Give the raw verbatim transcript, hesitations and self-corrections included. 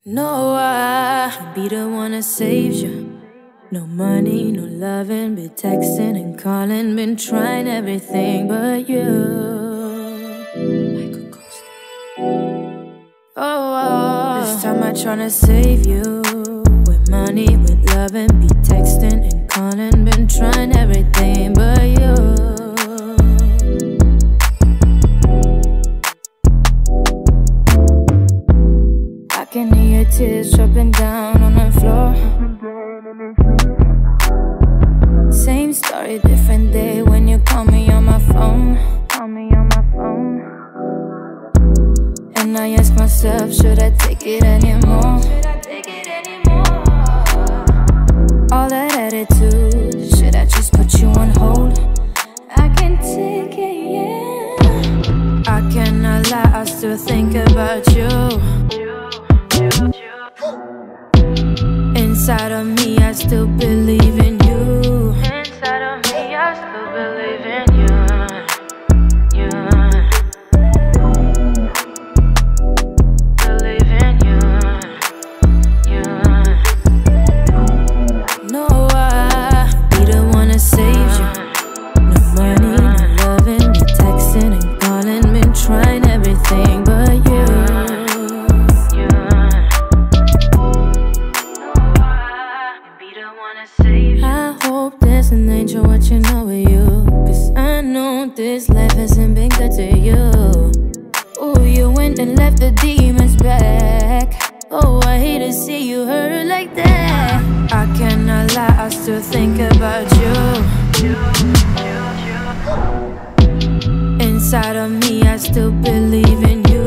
No, I be the one that saves you. No money, no loving, been texting and calling, been trying everything but you. Oh, oh, this time I tryna save you. With money, with loving, be texting and calling, been trying everything but you. I can hear your tears dropping down on the floor. Same story, different day when you call me on my phone. Call me on my phone. And I ask myself, should I take it anymore? Should I take it anymore? All that attitude, should I just put you on hold? I can take it, yeah. I cannot lie, I still think about you. Inside of me, I still believe in you. Inside of me, I still believe in you. You believe in you. You. No, I be the one that saves you. No money, no loving, been texting and calling, been trying everything but you. I hope there's an angel watching over you, cause I know this life hasn't been good to you. Oh, you went and left the demons back. Oh, I hate to see you hurt like that. I cannot lie, I still think about you. Inside of me, I still believe in you.